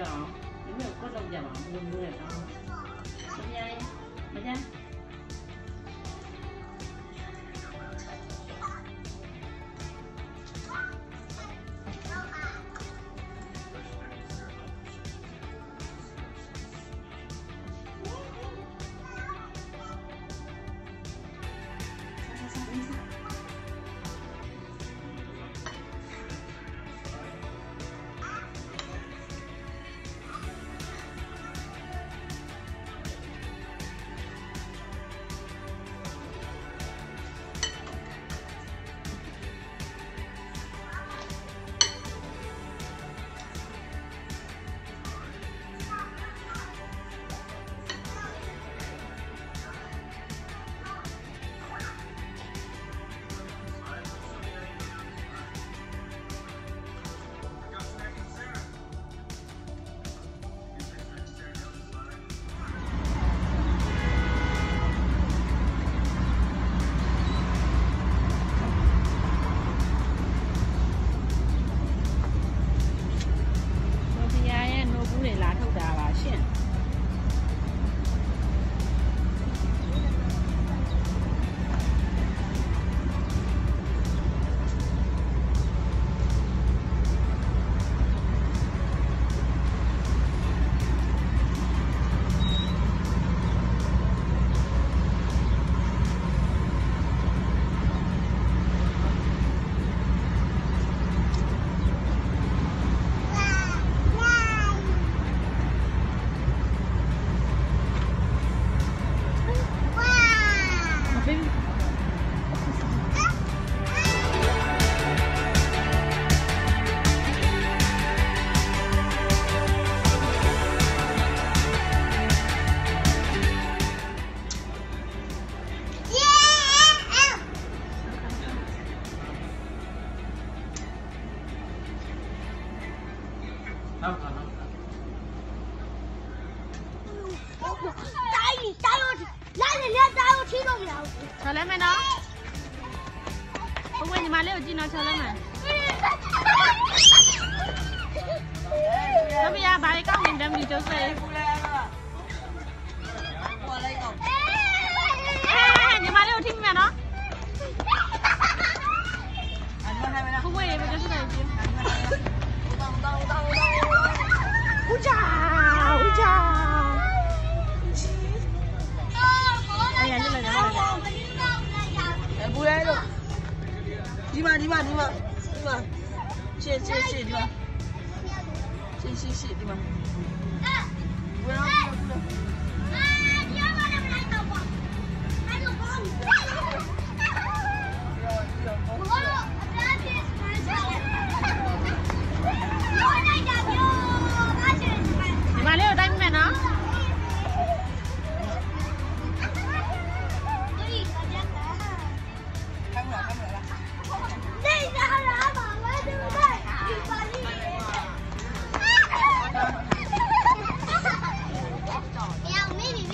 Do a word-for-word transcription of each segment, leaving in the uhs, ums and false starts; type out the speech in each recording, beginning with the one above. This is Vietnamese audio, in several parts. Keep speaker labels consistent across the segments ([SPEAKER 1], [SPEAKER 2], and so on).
[SPEAKER 1] 哦，有没有各种奖啊？不不会啊，怎么样？怎么样？
[SPEAKER 2] 瞧来没呢？不过你妈六斤呢，瞧来没？怎么样？把你搞明白没？就是。哎，你妈六斤没呢？不过也不就是那一斤。回家，回家。哎呀，你来来来。
[SPEAKER 3] 不来了，你妈你妈你妈你妈，谢谢谢你妈，谢谢谢你妈。不要不要不要。你要把那个来搞我，还有包你。我不要去买菜。我来家有拿去买。
[SPEAKER 2] 你妈六带没呢？
[SPEAKER 4] 呀，美女。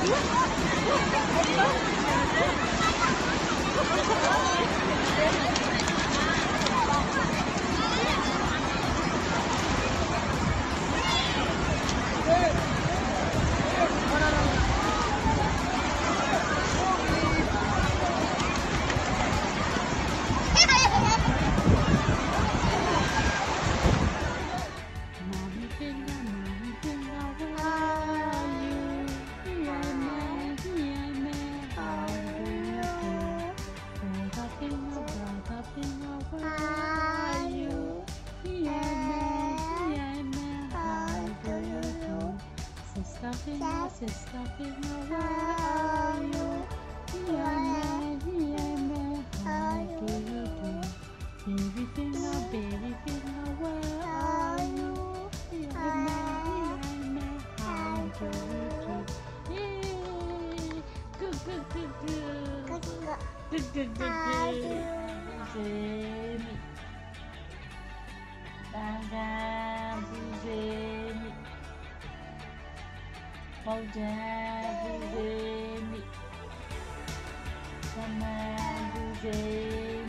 [SPEAKER 2] Sister, where are you? Yeah, man, yeah, man, how do you do? Baby finger, baby finger, where are you? Yeah, man, yeah, man, how do you do? Yay! Good, good, good, good. Good, good, good, good. Jamie. Bangga, Jamie. Mau jadi sama Bu Zeni.